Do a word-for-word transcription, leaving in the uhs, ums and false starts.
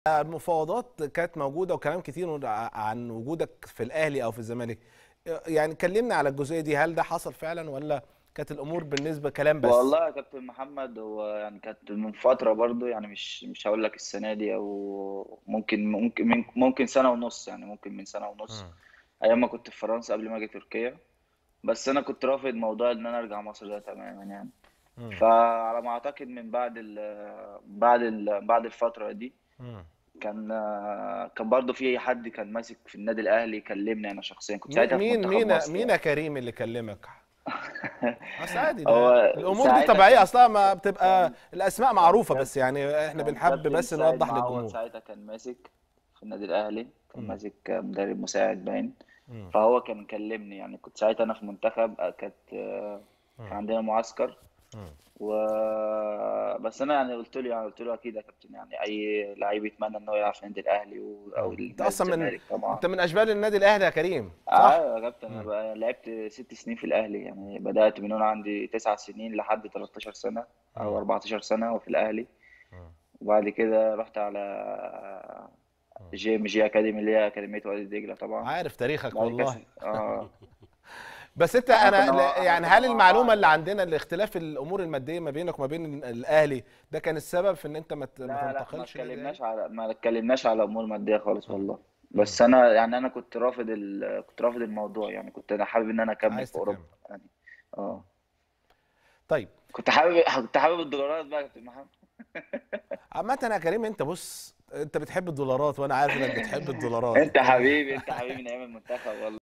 المفاوضات كانت موجودة وكلام كتير عن وجودك في الأهلي أو في الزمالك. يعني كلمنا على الجزئية دي، هل ده حصل فعلا ولا كانت الأمور بالنسبة كلام بس؟ والله يا كابتن محمد، هو يعني كانت من فترة برضو، يعني مش مش هقول لك السنة دي، أو ممكن ممكن من- ممكن سنة ونص، يعني ممكن من سنة ونص مم. أيام ما كنت في فرنسا قبل ما أجي تركيا. بس أنا كنت رافض موضوع إن أنا أرجع مصر ده تماما يعني. مم. فعلى ما أعتقد من بعد ال بعد ال بعد الفترة دي مم. كان كان برضو في حد كان ماسك في النادي الأهلي كلمني أنا شخصيا، كنت مين ساعتها في مين منتخب مين مصر مين يعني. يا كريم اللي كلمك؟ اصل عادي، ده هو الامور دي ساعتها طبيعيه، كان اصلا ما بتبقى كان الاسماء كان معروفه، كاب بس يعني احنا كان بنحب كابتن بس سيد نوضح معوض، للجمهور. ساعتها كان ماسك في النادي الأهلي، كان مم. ماسك مدرب مساعد باين. مم. فهو كان كلمني، يعني كنت ساعتها أنا في منتخب، كانت كان مم. عندنا معسكر. مم. و بس أنا يعني قلت له يعني قلت له أكيد يا كابتن، يعني أي لعيب يتمنى إن هو يلعب في النادي الأهلي و... أو مم. انت النادي اصلا من الزمالك طبعا. انت من اشبال النادي الاهلي يا كريم، صح؟ اه يا كابتن، أنا مم. بقى لعبت ست سنين في الأهلي، يعني بدأت من وأنا عندي تسع سنين لحد تلتاشر سنة أو مم. اربعتاشر سنة وفي الأهلي. مم. وبعد كده رحت على مم. جي ام جي اكاديمي، اللي هي اكاديميه وادي دجله طبعا. عارف تاريخك بعد كده والله. س- اه بس انت، احنا انا كنا لا- احنا يعني كنا هل مع المعلومه بعض اللي يعني. عندنا الاختلاف الامور الماديه ما بينك وما بين الاهلي ده كان السبب في ان انت ما ت- ما لا لا، ما تنتقلش نادي اهلي؟ اتكلمناش على ما اتكلمناش على امور ماديه خالص مم. والله. مم. بس انا يعني انا كنت رافض ال... كنت رافض الموضوع، يعني كنت انا حابب ان انا اكمل عايز في اوروبا تكمل. يعني. اه طيب. كنت حابب كنت حابب الدولارات بقى يا كابتن محمد. عامة يا كريم، انت بص، انت بتحب الدولارات وانا عارف انك بتحب الدولارات انت انت. حبيبي انت حبيبي من ايام المنتخب والله.